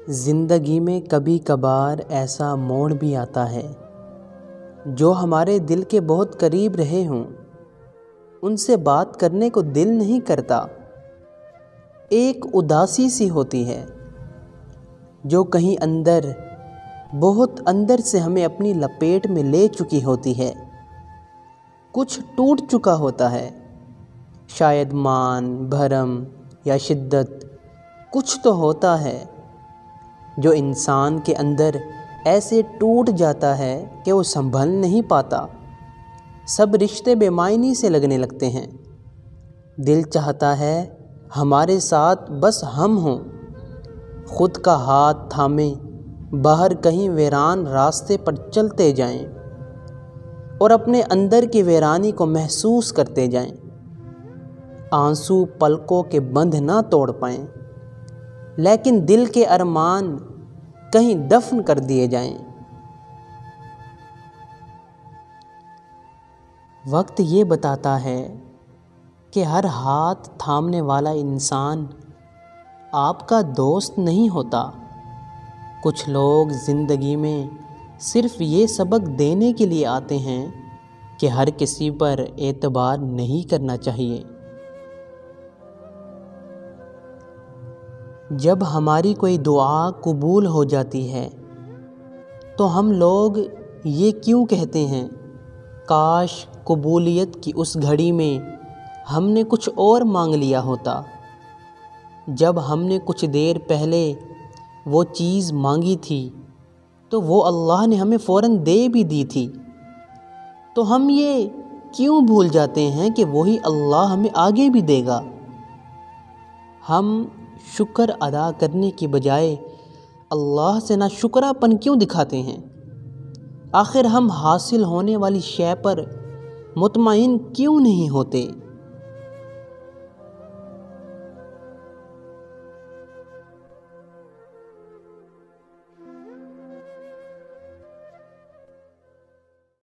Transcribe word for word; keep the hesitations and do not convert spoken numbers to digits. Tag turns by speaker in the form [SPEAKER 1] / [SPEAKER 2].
[SPEAKER 1] زندگی میں کبھی کبھار ایسا موڑ بھی آتا ہے جو ہمارے دل کے بہت قریب رہے ہوں، ان سے بات کرنے کو دل نہیں کرتا۔ ایک اداسی سی ہوتی ہے جو کہیں اندر، بہت اندر سے ہمیں اپنی لپیٹ میں لے چکی ہوتی ہے۔ کچھ ٹوٹ چکا ہوتا ہے، شاید مان، بھرم یا شدت، کچھ تو ہوتا ہے جو انسان کے اندر ایسے ٹوٹ جاتا ہے کہ وہ سنبھل نہیں پاتا۔ سب رشتے بے معنی سے لگنے لگتے ہیں۔ دل چاہتا ہے ہمارے ساتھ بس ہم ہوں، خود کا ہاتھ تھامے باہر کہیں ویران راستے پر چلتے جائیں اور اپنے اندر کی ویرانی کو محسوس کرتے جائیں۔ آنسو پلکوں کے بندھ نہ توڑ پائیں، لیکن دل کے ارمان کہیں دفن کر دیے جائیں۔ وقت یہ بتاتا ہے کہ ہر ہاتھ تھامنے والا انسان آپ کا دوست نہیں ہوتا۔ کچھ لوگ زندگی میں صرف یہ سبق دینے کے لیے آتے ہیں کہ ہر کسی پر اعتبار نہیں کرنا چاہیے۔ جب ہماری کوئی دعا قبول ہو جاتی ہے تو ہم لوگ یہ کیوں کہتے ہیں، کاش قبولیت کی اس گھڑی میں ہم نے کچھ اور مانگ لیا ہوتا۔ جب ہم نے کچھ دیر پہلے وہ چیز مانگی تھی تو وہ اللہ نے ہمیں فوراً دے بھی دی تھی، تو ہم یہ کیوں بھول جاتے ہیں کہ وہی اللہ ہمیں آگے بھی دے گا۔ ہم شکر ادا کرنے کی بجائے اللہ سے ناشکرا پن کیوں دکھاتے ہیں؟ آخر ہم حاصل ہونے والی شے پر مطمئن کیوں نہیں ہوتے؟